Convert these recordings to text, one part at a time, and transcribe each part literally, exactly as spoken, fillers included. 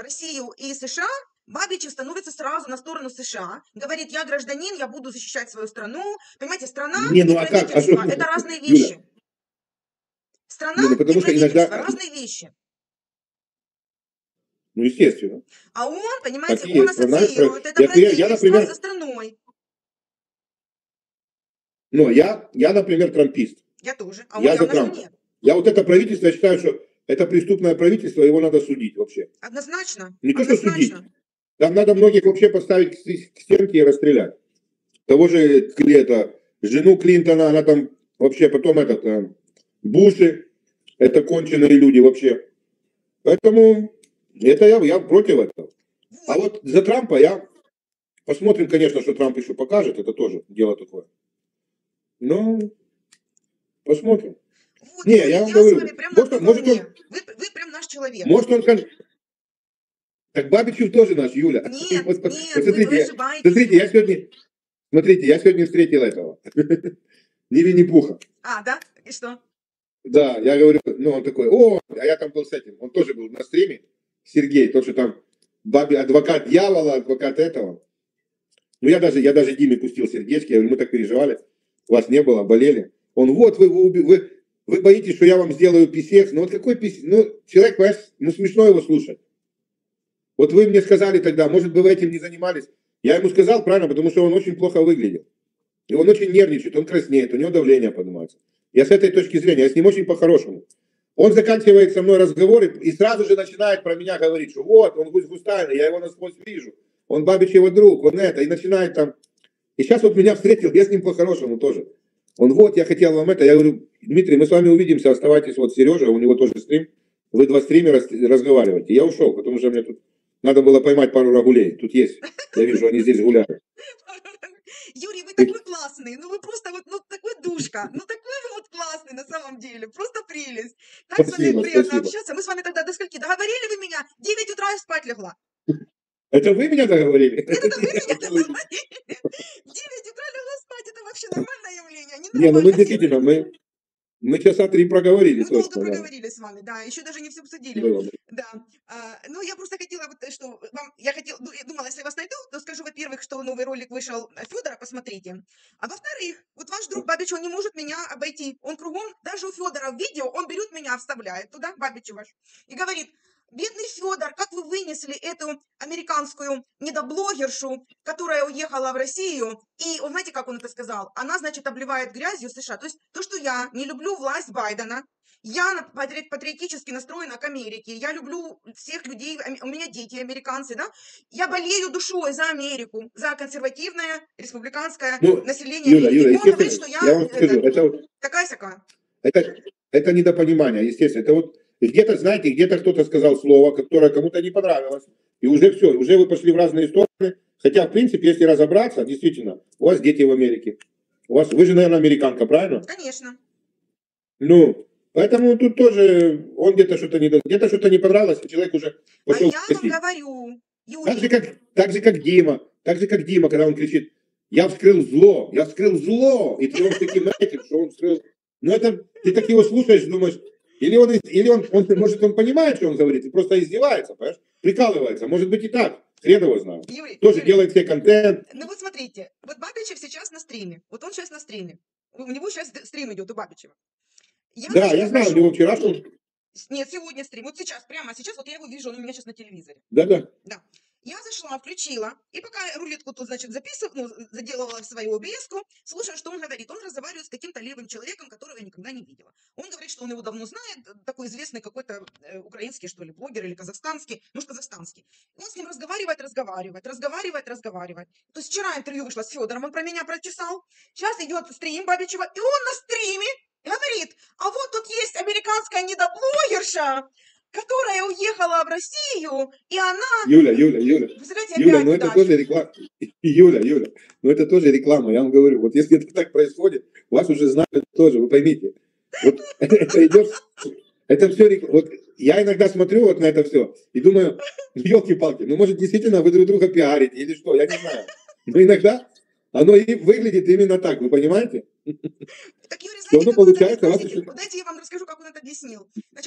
Россию и США, Бабичев становится сразу на сторону США, говорит, я гражданин, я буду защищать свою страну. Понимаете, страна Не, и ну а как? А правительство что, – это разные Юля? вещи. Страна Не, ну и потому что иногда, правительство – разные вещи. ну естественно, А он, так понимаете, и он есть. Страна, ассоциирует это я, я, я, правительство со например, страной. ну, я, я, например, трампист. Я тоже. А он Я за явно, что Трампа. нет. Я вот это правительство, я считаю, что это преступное правительство, его надо судить вообще. Однозначно. Не то, что судить. Однозначно. Там надо многих вообще поставить к к стенке и расстрелять. Того же это, жену Клинтона, она там вообще потом этот, э, Буши, это конченые люди вообще. Поэтому это я, я против этого. А вот за Трампа я... Посмотрим, конечно, что Трамп еще покажет, это тоже дело такое. Но посмотрим. Вот, Не, Юрий, я вам я говорю, с вами прям на может, одной может волне. он, Вы, вы прям наш человек. может он как... Так Бабичев тоже наш, Юля. Нет, Вот, вот нет, смотрите, вы я, ошибаетесь. смотрите, я сегодня, смотрите, я сегодня встретил этого. Не Винни-Пуха. А, да? И что? Да, я говорю, ну он такой, о, а я там был с этим, он тоже был на стриме, Сергей, тот, что там бабе, адвокат дьявола, адвокат этого. Ну я даже, я даже Диме пустил сердечки, я говорю, мы так переживали, вас не было, болели. Он, вот, вы, вы, вы, вы боитесь, что я вам сделаю писец, ну вот какой писец, ну человек, понимаешь, ну смешно его слушать. Вот вы мне сказали тогда, может бы вы этим не занимались. Я ему сказал правильно, потому что он очень плохо выглядел. И он очень нервничает, он краснеет, у него давление поднимается. Я с этой точки зрения, я с ним очень по-хорошему. Он заканчивает со мной разговоры и сразу же начинает про меня говорить, что вот, он гусь-густайный, я его насквозь вижу. Он Бабичева друг, он это, и начинает там. И сейчас вот меня встретил, я с ним по-хорошему тоже. Он, вот, я хотел вам это, я говорю, Дмитрий, мы с вами увидимся, оставайтесь, вот Сережа, у него тоже стрим. Вы два стримера разговариваете. Я ушел, потому что мне тут надо было поймать пару рагулей. Тут есть, я вижу, они здесь гуляют. Юрий, вы такой классный, ну вы просто вот, ну такой душка, ну такой вы вот классный на самом деле, просто прелесть. Так с вами Спасибо, приятно спасибо. общаться. Мы с вами тогда до скольки договорили вы меня? девять утра я спать легла. Это вы меня договорили? Нет, это вы меня договорили. девять утра легла спать, это вообще нормальное явление, Не, ну мы ненормально. действительно, мы, мы часа три проговорили. Мы долго точно, да. проговорили с вами, да, еще даже не все обсудили. Было. Да. А, ну, я просто хотела, вот, что вам, я хотела, ну, я думала, если я вас найду, то скажу, во-первых, что новый ролик вышел Федора, посмотрите. А во-вторых, вот ваш друг Бабич, он не может меня обойти. Он кругом, даже у Федора в видео, он берет меня, вставляет туда, Бабич ваш, и говорит, бедный Федор, как вы вынесли эту американскую недоблогершу, которая уехала в Россию, и, вы знаете, как он это сказал? Она, значит, обливает грязью США. То есть то, что я не люблю власть Байдена, я патриотически настроена к Америке, я люблю всех людей, у меня дети американцы, да, я болею душой за Америку, за консервативное республиканское Ну, население Юля, Америки. Юля, Он говорит, естественно, что я, я вам это, скажу, это, вот- такая-сяка. это, это недопонимание, естественно. Это вот где-то, знаете, где-то кто-то сказал слово, которое кому-то не понравилось, и уже все, уже вы пошли в разные стороны. Хотя, в принципе, если разобраться, действительно, у вас дети в Америке. У вас, вы же, наверное, американка, правильно? Конечно. Ну, поэтому тут тоже он где-то что-то не, где-то что-то не понравилось, и человек уже А пошел я вам косить. говорю, Так же, Юрий, как, так же, как Дима, так же, как Дима, когда он кричит, я вскрыл зло, я вскрыл зло, и ты он таким этим, что он вскрыл. Ну, это, ты так его слушаешь, думаешь, или он, или он, он, может, он понимает, что он говорит, и просто издевается, понимаешь, прикалывается, может быть и так, хрен его знает. Юрий, Тоже Юрий, делает себе контент. ну вот смотрите, вот Бабичев сейчас на стриме, вот он сейчас на стриме, у него сейчас стрим идет у Бабичева. Я, Да, значит, я знаю, у захожу- него вчера, что... Нет, сегодня стрим. Вот сейчас, прямо сейчас, вот я его вижу, он у меня сейчас на телевизоре. Да-да. Да. Я зашла, включила, и пока рулетку тут, значит, записывала, ну, заделывала в свою обеску, слушаю, что он говорит. Он разговаривает с каким-то левым человеком, которого я никогда не видела. Он говорит, что он его давно знает, такой известный какой-то э, украинский, что ли, блогер или казахстанский, может, казахстанский. И он с ним разговаривает, разговаривает, разговаривает, разговаривает. То есть вчера интервью вышло с Федором, он про меня прочесал. Сейчас идет стрим Бабичева, и он на стриме говорит, а вот тут есть американская недоблогерша, которая уехала в Россию, и она... Юля, Юля, Юля. Представляете, Юля, опять ну это удача. тоже реклама. Юля, Юля, ну это тоже реклама, я вам говорю. Вот если это так происходит, вас уже знают тоже, вы поймите. Вот это идет, это все реклама. Вот я иногда смотрю вот на это все и думаю, елки-палки, ну может действительно вы друг друга пиарите или что, я не знаю. Но иногда оно и выглядит именно так, вы понимаете? Так, Юрий, Что знаете, оно как он это получается, у вас объяснил? еще... Дайте я вам расскажу, как он это объяснил. Значит, он говорит,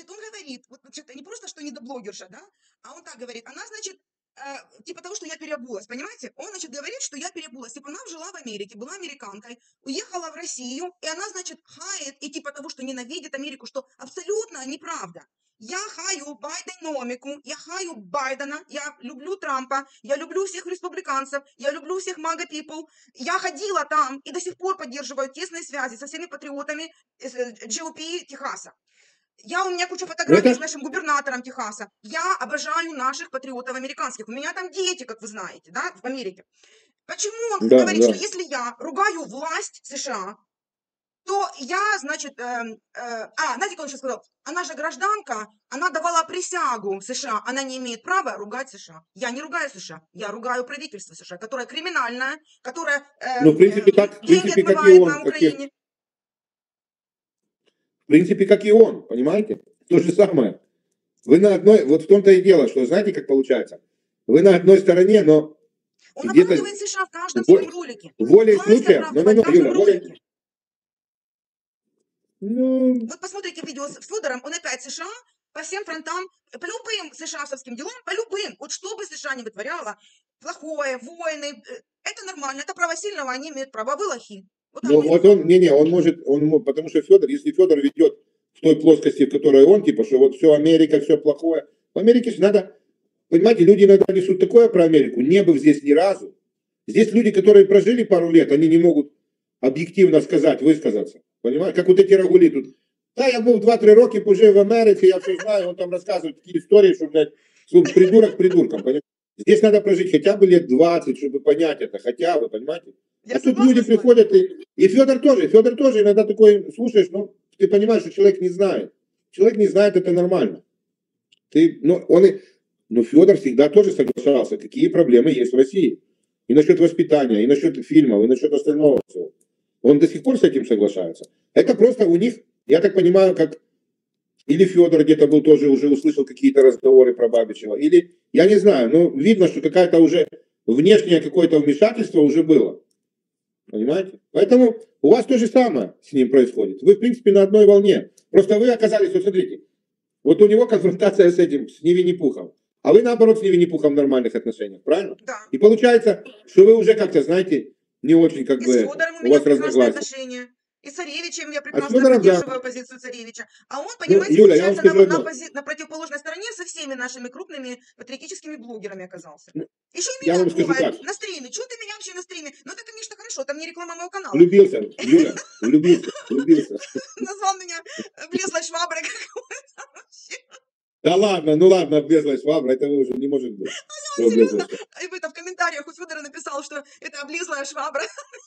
говорит, вот, значит, не просто, что недоблогерша, да, а он так говорит, она, значит, э, типа того, что я переобулась, понимаете? Он, значит, говорит, что я переобулась. Типа, она жила в Америке, была американкой, уехала в Россию, и она, значит, хает, и типа того, что ненавидит Америку, что абсолютно неправда. Я хаю Байденомику, я хаю Байдена, я люблю Трампа, я люблю всех республиканцев, я люблю всех мага people. Я ходила там и до сих пор поддерживаю тесные связи со всеми патриотами джи о пи Техаса. Я, у меня куча фотографий Это- с нашим губернатором Техаса. Я обожаю наших патриотов американских. У меня там дети, как вы знаете, да, в Америке. Почему он Да, говорит, да. что если я ругаю власть США, то я, значит, э, э, а, знаете, как он сейчас сказал? Она же гражданка, она давала присягу США, она не имеет права ругать США. Я не ругаю США, я ругаю правительство США, которое криминальное, которое э, Ну, в принципе, э, так, в деньги принципе, как и отмывает он, на как и- Украине. В принципе, как и он, понимаете? То же самое. Вы на одной, вот в том-то и дело, что знаете, как получается? Вы на одной стороне, но Он где-то оправдывает США в каждом вот- своем ролике. волей Власть случая, оправдывает ну, ну, в каждом Юля, волей- ролике. ну, Вот посмотрите видео с Федором, он опять США по всем фронтам, по любым США-совским делам, по любым. Вот что бы США не вытворяло, плохое, войны, э, это нормально, это право сильного, они имеют право, а вы лохи. Вот так ну, мы и вот говорим. он, не-не, он может, он, мо- потому что Федор, если Федор ведет в той плоскости, в которой он, типа, что вот все Америка, все плохое. В Америке же надо, понимаете, люди иногда несут такое про Америку, не был здесь ни разу. Здесь люди, которые прожили пару лет, они не могут объективно сказать, высказаться. Понимаете, как вот эти рагули тут. Да, я был два-три роки уже в Америке, я все знаю, он там рассказывает такие истории, что, блядь, что придурок придурком, понимаете? Здесь надо прожить хотя бы лет двадцать, чтобы понять это, хотя бы, понимаете? Я А тут согласна люди с вами. приходят, и, и Федор тоже, Федор тоже иногда такой, слушаешь, ну, ты понимаешь, что человек не знает. Человек не знает, это нормально. Ты, ну, он и, но Федор всегда тоже соглашался, какие проблемы есть в России. И насчет воспитания, и насчет фильмов, и насчет остального всего. Он до сих пор с этим соглашается. Это просто у них, я так понимаю, как или Федор где-то был тоже, уже услышал какие-то разговоры про Бабичева, или, я не знаю, но видно, что какая-то уже внешнее какое-то вмешательство уже было. Понимаете? Поэтому у вас то же самое с ним происходит. Вы, в принципе, на одной волне. Просто вы оказались, вот смотрите, вот у него конфронтация с этим, с Невинни-Пухом. А вы, наоборот, с Невинни-Пухом в нормальных отношениях, правильно? Да. И получается, что вы уже как-то, знаете, не очень как И бы, с Федором у у меня вас прекрасные разногласия. отношения. И с Царевичем я А с прекрасно Федором, да. поддерживаю позицию Царевича. А он, понимаете, Юля, я вам получается, на, скажу на, одно. пози- на противоположной стороне со всеми нашими крупными патриотическими блогерами оказался. Ну, Еще и я меня вам скажу пугает так. на стриме. Чего ты меня вообще на стриме? Ну, это, конечно, хорошо, там не реклама моего канала. Влюбился, Юля, влюбился, влюбился. Назвал меня влезлой шваброй какой-то вообще. Да ладно, ну ладно, облезлая швабра, это уже не может быть. Что облезлая Серьезно? швабра. И в, это, в комментариях у Федора написал, что это облезлая швабра.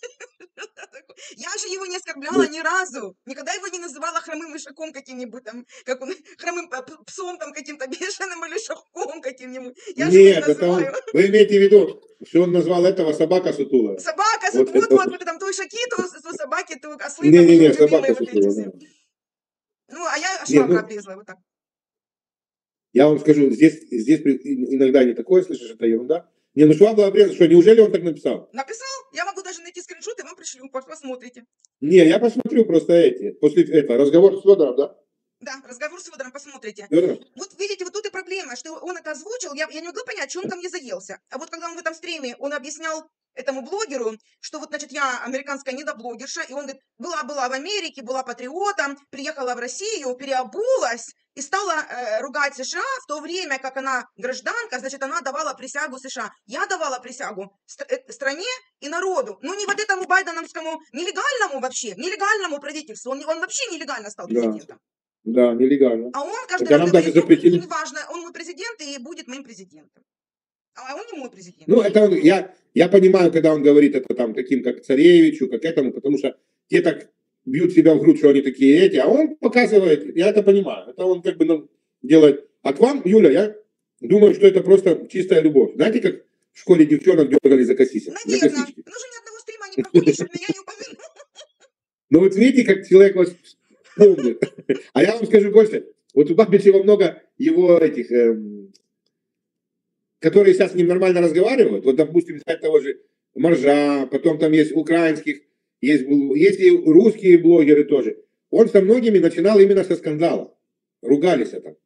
Я же его не оскорбляла Ну. ни разу. Никогда его не называла хромым ишаком каким-нибудь там, как он, хромым п- п- псом там каким-то бешеным или шахком каким-нибудь. Я же его не Нет, это он, называю. вы имеете в виду, что он назвал этого собака сутулая? Собака, Вот вот, вот, это- вот, там то ишаки, то, то собаки, то ослы, там Не-не-не, его любимые собака вот эти сутулая. все. да. Ну, а я Не, швабра ну- облезла, вот так. Я вам скажу, здесь, здесь при- иногда не такое слышишь, это ерунда. Не, ну швабра обрезала, что, неужели он так написал? Написал, я могу даже найти скриншот, и вам пришлю, пос- посмотрите. Не, я посмотрю просто эти, после этого, разговор с Федором, да? Да, разговор с Федором, посмотрите. Федор? Вот видите, вот тут и проблема, что он это озвучил, я, я не могла понять, что он ко мне заелся. А вот когда он в этом стриме, он объяснял этому блогеру, что вот, значит, я американская недоблогерша, и он говорит, была-была в Америке, была патриотом, приехала в Россию, переобулась и стала э, ругать США в то время, как она гражданка, значит, она давала присягу США. Я давала присягу ст- э, стране и народу, но не вот этому байденовскому нелегальному вообще, нелегальному правительству, он, он вообще нелегально стал Да. президентом. Да, нелегально. А он каждый Хотя раз нам говорит, даже запретили. ну, неважно, он мой президент и будет моим президентом. А он не мой президент. Ну, это он, я, я понимаю, когда он говорит это там таким, как царевичу, как этому, потому что те так бьют себя в грудь, что они такие эти, а он показывает, я это понимаю, это он как бы ну, делает. А к вам, Юля, я думаю, что это просто чистая любовь. Знаете, как в школе девчонок дергали за косички? За Наверное. косички. Ну, же ни одного стрима не проходит, чтобы меня не упомянул. Но вот видите, как человек вас помнит. А я вам скажу больше. Вот у Бабичева много его этих, эм, которые сейчас с ним нормально разговаривают. Вот, допустим, взять того же Маржа, потом там есть украинских, есть, есть и русские блогеры тоже. Он со многими начинал именно со скандала. Ругались это.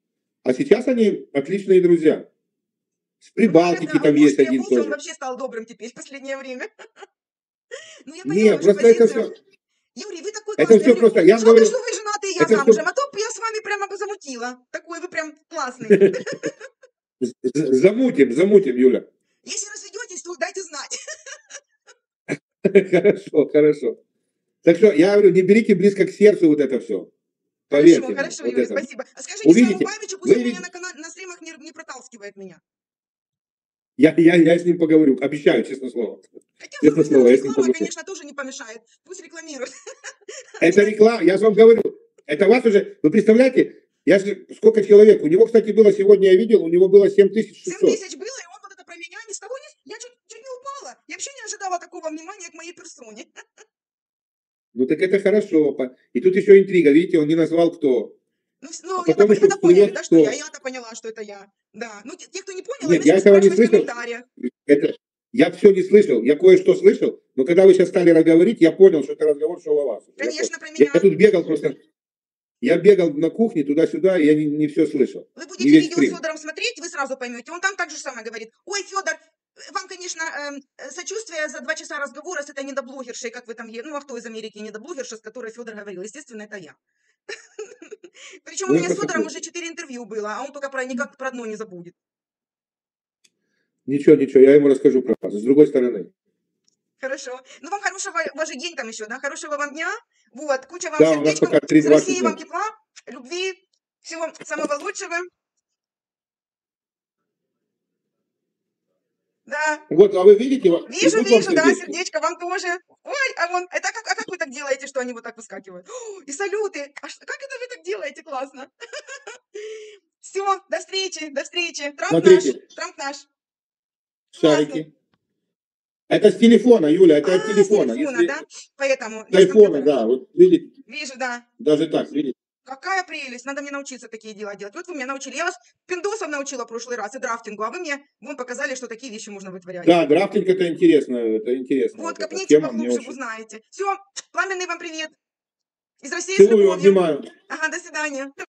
А сейчас они отличные друзья. С Ну, Прибалтики наверное, там муж есть один переобулся, он тоже. вообще стал добрым теперь в последнее время. Ну, я поняла Не, вашу просто это позицию. все, Юрий, вы такой это классный. Я все говорю, просто, я вам жалко, говорю, что вы женаты, и я это замужем, все а то бы я с вами прямо бы замутила. Такой вы прям классный. замутим, замутим, Юля. Если разведетесь, то дайте знать. Хорошо, хорошо. Так что я говорю, не берите близко к сердцу вот это все. Хорошо, Поверьте мне, хорошо, вот Юрий, это. спасибо. А скажите своему Увидите, Бабичу, пусть вы он меня видите, на, кана- на стримах не, не проталкивает меня. я, я, я с ним поговорю, обещаю, честное слово. Хотя, с Честное другой слово, стороны, я с ним реклама, поговорю. конечно, тоже не помешает. Пусть рекламирует. Это реклама, я же вам говорю, это вас уже, вы представляете, я же, сколько человек, у него, кстати, было сегодня, я видел, у него было семь тысяч семь шестьсот. тысяч было, и он вот это про меня ни с того ни... Я чуть, чуть не упала. Я вообще не ожидала такого внимания к моей персоне. Ну так это хорошо. по- И тут еще интрига, видите, он не назвал кто. Ну, с- А ну я-то, потом по- еще вы-то поняли, всплывет да, что я? кто. Я-то поняла, что это я. Да. Ну, те, те, кто не понял, Нет, я начнут этого не спрашивать в слышал. комментариях. Это, я все не слышал, я кое-что слышал, но когда вы сейчас стали говорить, я понял, что это разговор шел о вас. Я, по- Конечно, про я меня. тут бегал просто, я бегал на кухне туда-сюда, и я не, не все слышал. Вы Не будете весь видео с стрим. Федором смотреть, вы сразу поймете. Он там так же самое говорит. Ой, Федор, вам, конечно, эм, э, сочувствие за два часа разговора с этой недоблогершей, как вы там, е- ну, а кто из Америки недоблогерша, с которой Федор говорил? Естественно, это я. Причем у Ну, я меня с просто Федором понял. уже четыре интервью было, а он только про никак про одно не забудет. Ничего, ничего, я ему расскажу про вас. С другой стороны. Хорошо. Ну, вам хорошего, у вас же день там еще, да? Хорошего вам дня. Вот, куча вам Да, у нас сердечков. пока три Из двадцать России вам дня. тепла, любви, всего самого лучшего. Да. Вот, а вы видите, вот, Вижу, идут вам вижу, да, сердечки? сердечко вам тоже. Ой, а вон, это как, а как вы так делаете, что они вот так выскакивают? О, и салюты. А что- как это вы так делаете? Классно. Все, до встречи, до встречи. Трамп наш, Смотрите, Трамп наш. Классно. шарики. Это с телефона, Юля, это А, от с телефона. телефона, Если да? Поэтому, с не с айфона, компьютера. да, вот видите, Вижу, да. даже так, видите. Какая прелесть, надо мне научиться такие дела делать. Вот вы меня научили. Я вас пиндосом научила в прошлый раз и драфтингу, а вы мне вон показали, что такие вещи можно вытворять. Да, драфтинг это интересно, это интересно. Вот, Вот эта копните тема мне поглубже, очень. узнаете. Все, пламенный вам привет. Из России с Целую, любовью. обнимаю. Ага, до свидания.